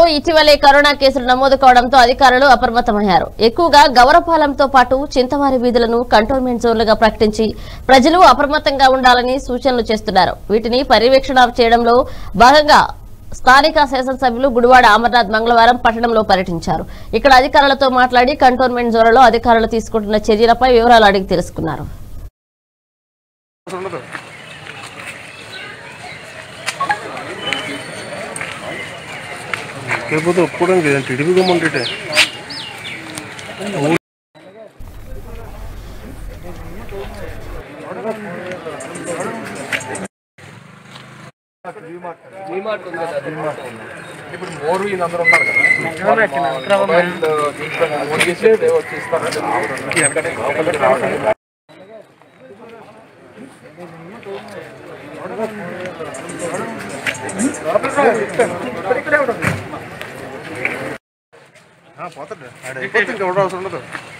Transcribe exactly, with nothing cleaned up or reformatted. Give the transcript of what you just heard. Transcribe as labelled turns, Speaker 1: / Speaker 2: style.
Speaker 1: ఇటీవలే కరోనా కేసులు నమోదు కావడంతో అధికారులు అప్రమత్తమయ్యారు. ఎక్కువగా గౌరపాలెంతో పాటు చింతవారి వీధులను కంటోన్మెంట్ జోన్లుగా ప్రకటించి ప్రజలు అప్రమత్తంగా ఉండాలని సూచనలు చేస్తున్నారు. వీటిని పర్యవేక్షణ చేయడంలో భాగంగా స్థానిక శాసనసభ్యులు గుడివాడ అమర్నాథ్ మంగళవారం పట్టణంలో పర్యటించారు. ఇక్కడ అధికారులతో మాట్లాడి కంటోన్మెంట్ జోన్లలో అధికారులు తీసుకుంటున్న చర్యలపై వివరాలు అడిగి తెలుసుకున్నారు.
Speaker 2: ఇప్పుడు మోరు ఈ అందరూ ఉన్నారు కదా పోతాడు ఇంకా అవసరం ఉండదు.